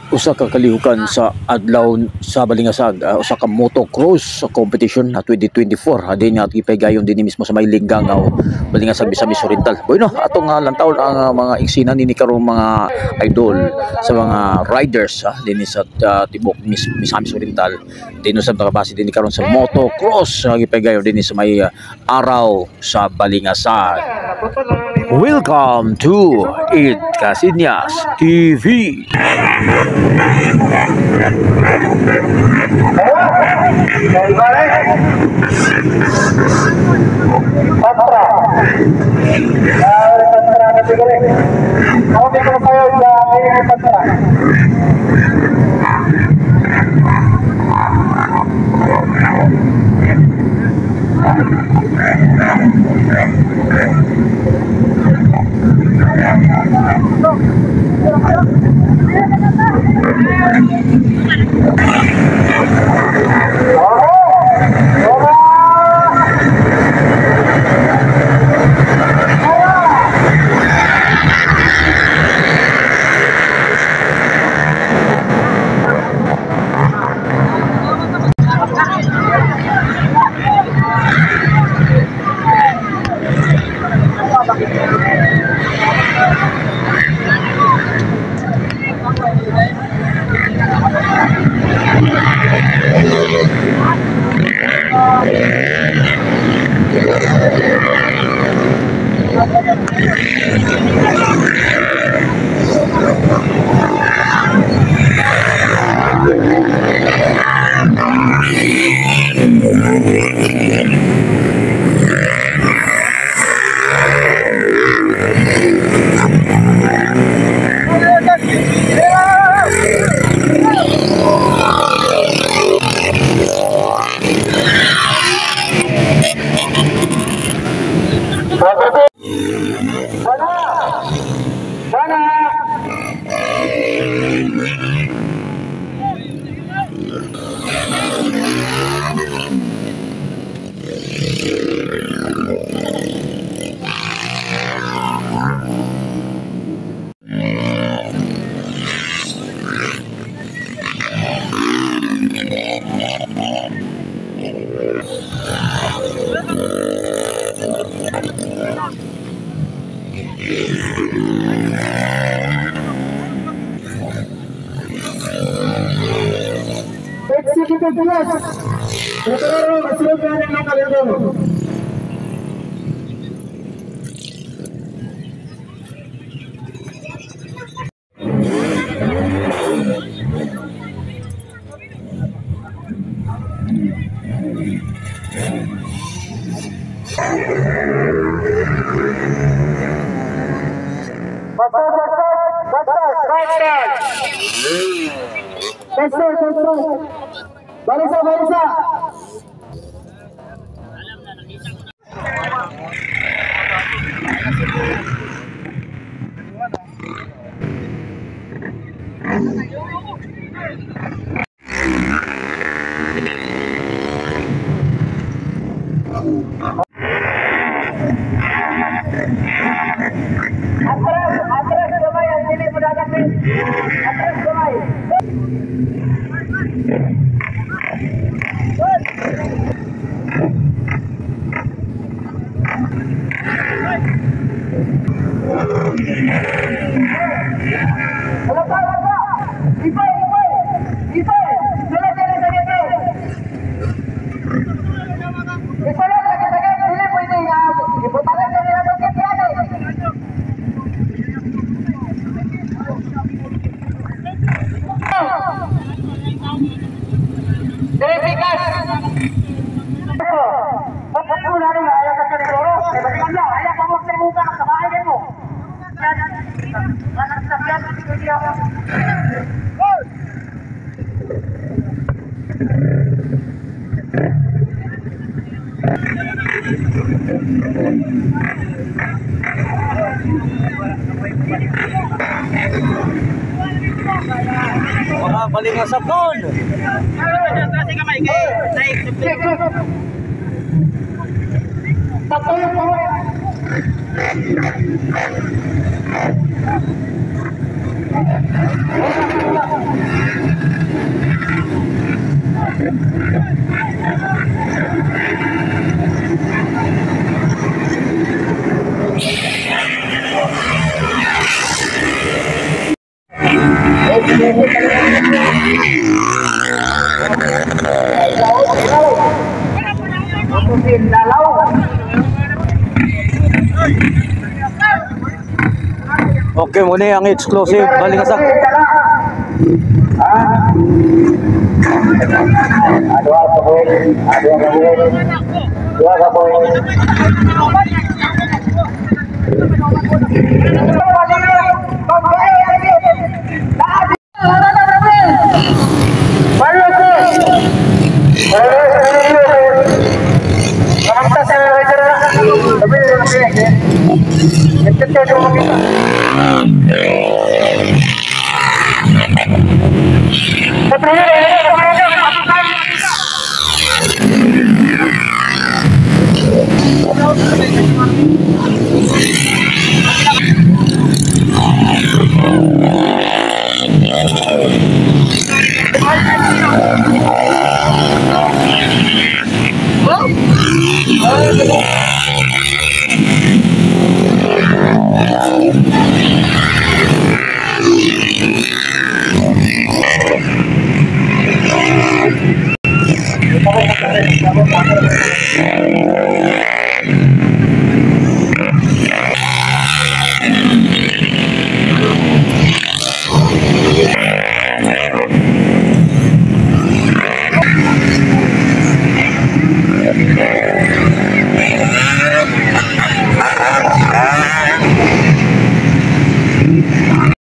usa ka kalihukan sa adlaw sa Balingasag, usa ka motocross competition na 2024 din nga gipahigayon din mismo sa may Lingangaw, Balingasag, Misamis Oriental. Bueno, atong lantaw ang mga eksena ni karong mga idol sa mga riders din sa tibok Misamis Oriental. Din sa nakabase din karon sa motocross gipahigayon din sa may araw sa Balingasag. Welcome to Id Casinas TV. Executive Plus, Sekretario Kesultanan ng Kalendong. Barisa. Atras gamay ang dili padagapin. Atras gamay. Mga Balingasag doon. Okay, muna ang exclusive balingasag. Terima kasih.